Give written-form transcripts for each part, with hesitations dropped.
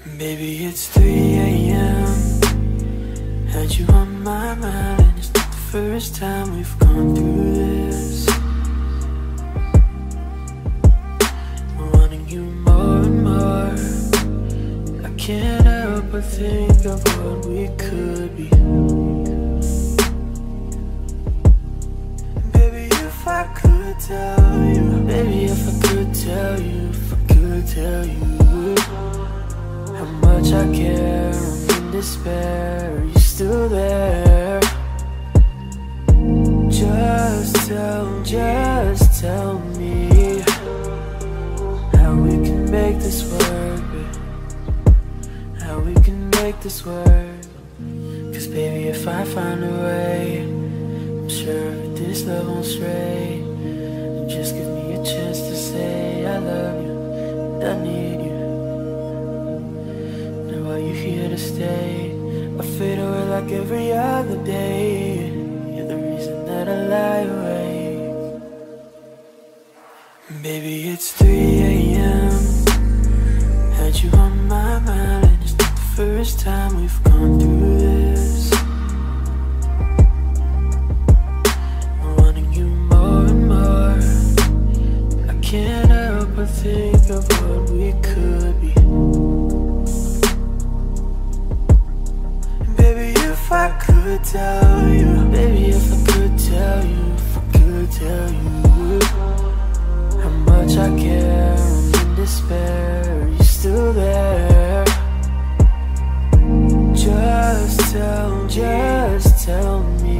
Baby, it's 3 a.m. Had you on my mind, and it's not the first time we've gone through this. Wanting you more and more, I can't help but think of what we could be. Baby, if I could tell you, baby, if I could tell you, if I could tell you how much I care, I'm in despair, are you still there? Just tell me how we can make this work, babe. How we can make this work. Cause baby, if I find a way, I'm sure that this love won't stray. Just give me a chance to say I love you, and I need you. Are you here to stay? I fade away like every other day. You're the reason that I lie awake. Baby, it's 3 a.m. Had you on my mind, and it's not the first time we've gone through this. Wanting you more and more, I can't help but think of what we could be. If I could tell you, baby, if I could tell you, if I could tell you how much I care, I'm in despair, are you still there? Just tell me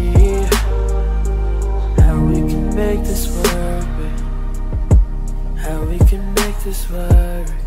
how we can make this work, babe. How we can make this work.